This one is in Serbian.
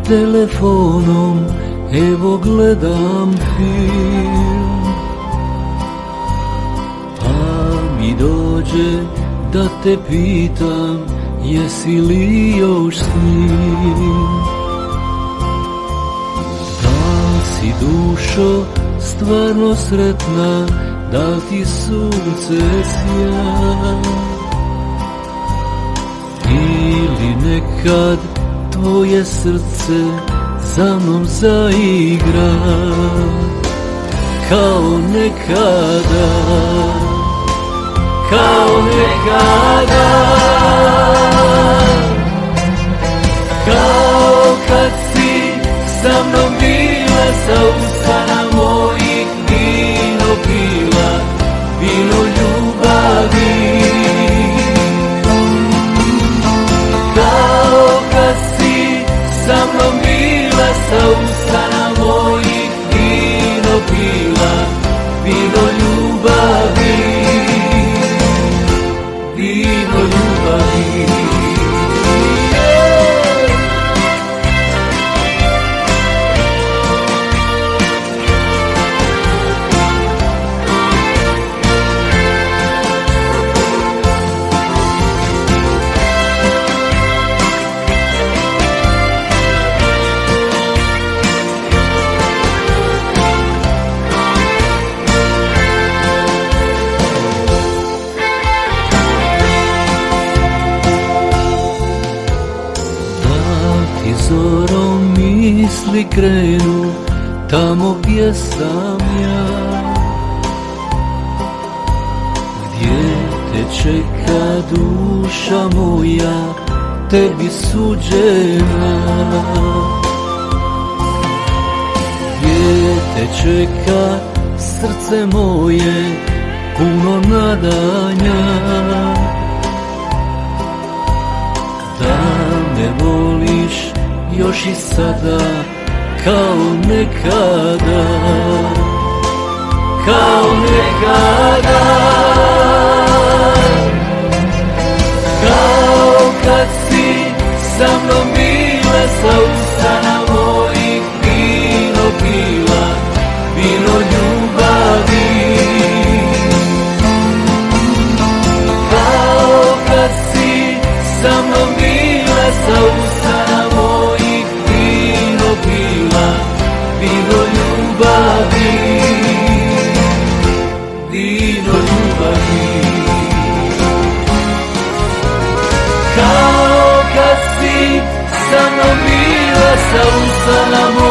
telefonom, evo gledam film, pa mi dođe da te pitam, jesi li još s njim? Da si, dušo, stvarno sretna, da li ti sunce sja? Ili nekad tvoje srce za mnom zaigra, kao nekada, kao nekada, kao kad si sa mnom bila, sa usana mojih vino pila, vino ljubavi. Kao kad si sa mnom bila, sa usana mojih vino pila, vino ljubavi, vino ljubavi. Zorom misli krenu tamo gdje sam ja, gdje te čeka duša moja, tebi suđena, gdje te čeka srce moje puno nadanja, da me voliš još i sada, kao nekada, kao nekada, kao kad si sa mnom bila, sa usana mojih vino pila, vino ljubavi. Kao kad si sa mnom bila, sa usana mojih vino pila, vino ljubavi, vino ljubavi. Kao kad si sa mnom bila, sa usana mojih